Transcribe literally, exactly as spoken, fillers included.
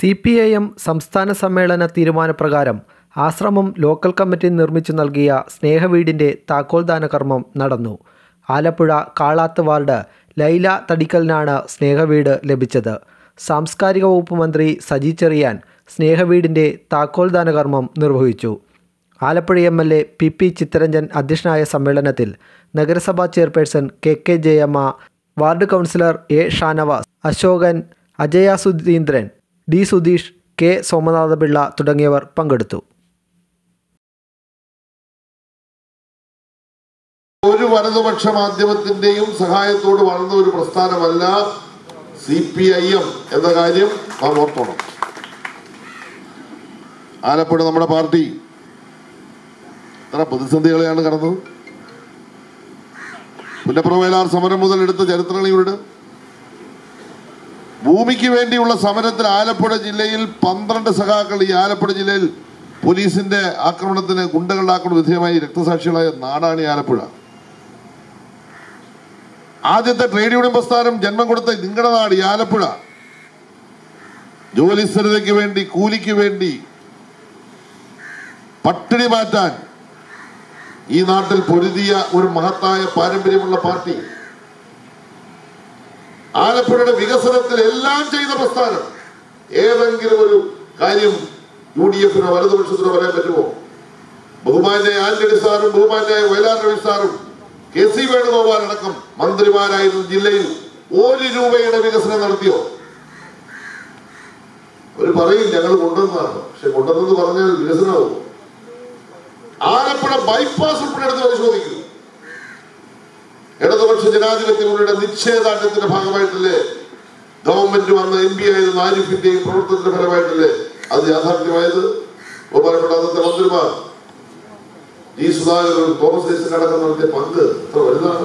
C P I M സംസ്ഥാന സമ്മേളന തീരുമാനപ്രകാരം ആശ്രമം ലോക്കൽ കമ്മിറ്റി നിർമ്മിച്ചു നൽകിയ സ്നേഹവീടിൻ്റെ താക്കോൽദാന കർമ്മം നടന്നു. ആലപ്പുഴ കാളാത്ത് വാർഡ് ലൈല തടിക്കലിനാണ് സ്നേഹവീട് ലഭിച്ചത്. സാംസ്കാരിക വകുപ്പ് മന്ത്രി സജി ചെറിയാൻ സ്നേഹവീടിൻ്റെ താക്കോൽദാന കർമ്മം നിർവഹിച്ചു. Alappuzha M L A P P Chittaranjan അധ്യക്ഷനായ സമ്മേളനത്തിൽ നഗരസഭാ chairperson K K Jayamma, ward councillor A Shanavas, Asokan, Ajaya Sudheendran, D Sudheesh, K Somanathapillai തുടങ്ങിയവർ പങ്കെടുത്തു. ഒരു വലതുപക്ഷ മാധ്യമത്തിന്റെയും സഹായത്തോട് വളർന്ന ഒരു പ്രസ്ഥാനമല്ല സി പി ഐ എം എന്ന കാര്യം നാം ഓർക്കണം. ആലപ്പുഴ നമ്മുടെ പാർട്ടി എത്ര പ്രതിസന്ധികളെയാണ് കടന്നത്. പുന്നപ്രവയലാർ സമരം മുതൽ എടുത്ത ചരിത്രങ്ങളിലൂടെ ഭൂമിക്ക് വേണ്ടിയുള്ള സമരത്തിൽ ആലപ്പുഴ ജില്ലയിൽ പന്ത്രണ്ട് സഖാക്കൾ ഈ ആലപ്പുഴ ജില്ലയിൽ പോലീസിന്റെ ആക്രമണത്തിന് ഗുണ്ടകളുടെ ആക്രമണ വിധേയമായി രക്തസാക്ഷികളായ നാടാണ് ഈ ആലപ്പുഴ. ആദ്യത്തെ ട്രേഡ് യൂണിയൻ പ്രസ്ഥാനം ജന്മം കൊടുത്ത നിങ്ങളുടെ നാട് ഈ ആലപ്പുഴ. ജോലിസ്ഥലതയ്ക്ക് വേണ്ടി, കൂലിക്ക് വേണ്ടി, പട്ടിണി മാറ്റാൻ ഈ നാട്ടിൽ പൊരുതിയ ഒരു മഹത്തായ പാരമ്പര്യമുള്ള പാർട്ടി. ആലപ്പുഴയുടെ വികസനത്തിൽ എല്ലാം ചെയ്ത പ്രസ്ഥാനം. ഏതെങ്കിലും ഒരു കാര്യം യു ഡി എഫിനോ വലതുപക്ഷത്തിനോ പറയാൻ പറ്റുമോ? ബഹുമാന്യായ ആന്റണി സാറും ബഹുമാന്യായ വയലാർ രവി സാറും കെ സി വേണുഗോപാൽ അടക്കം മന്ത്രിമാരായിരുന്ന ജില്ലയിൽ ഒരു രൂപയുടെ വികസനം നടത്തിയോ? അവർ പറയും ഞങ്ങൾ കൊണ്ടുവന്നതാണ്. പക്ഷെ കൊണ്ടുവന്നെന്ന് പറഞ്ഞാൽ വികസനമാവും. ആലപ്പുഴ ബൈപ്പാസ് ഉൾപ്പെടെ എടുത്ത് പരിശോധിക്കും. ഇടതുപക്ഷ ജനാധിപത്യ മുന്നണിയുടെ നിശ്ചയദാർഢ്യത്തിന്റെ ഭാഗമായിട്ടല്ലേ ഗവൺമെന്റ് വന്ന എം പി ആയിരുന്ന ആരിഫിന്റെയും പ്രവർത്തനത്തിന്റെ ഫലമായിട്ടല്ലേ അത് യാഥാർത്ഥ്യമായത്? ബഹുമാനപ്പെട്ട അന്നത്തെ മന്ത്രിമാർ ജി സുധാകരൻ, തോമസ് ഐസക് അടക്കം നടത്തിയ പങ്ക് എത്ര വലുതാണ്.